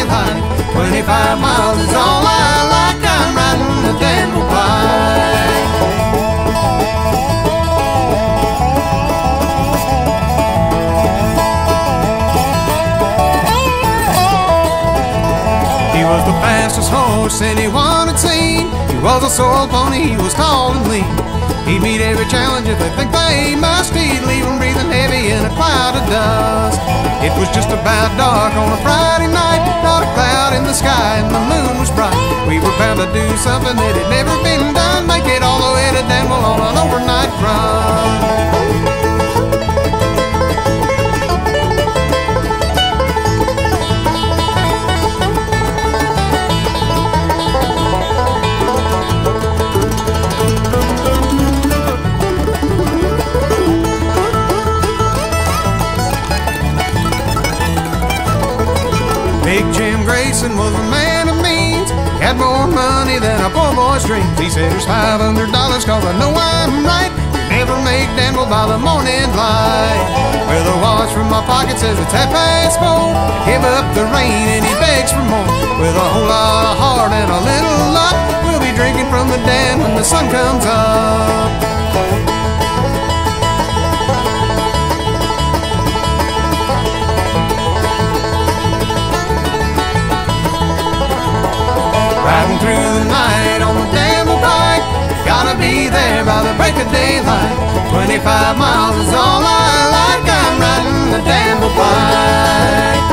daylight. 25 miles is all I like. I'm riding the Danville Pike. He was the fastest horse anyone had seen. He was a sorrel pony, he was tall and lean. He'd meet every challenge if they think they must. He'd leave them breathing heavy in a cloud of dust. It was just about dark on a Friday night, not a cloud in the sky and the moon was bright. We were bound to do something that had never been done, make it all the way to Danville on an overnight run. Big Jim Grayson was a man of means. He had more money than a poor boy's dreams. He said, here's $500 cause I know I'm right. Never make Danville by the morning light. Well, the watch from my pocket says it's 4:30. Give up the rain and he begs for more. With a whole lot of heart and a little luck, we'll be drinking from the dam when the sun comes up. Riding through the night on the Danville Pike, gotta be there by the break of daylight. 25 miles is all I like. I'm riding the Danville Pike.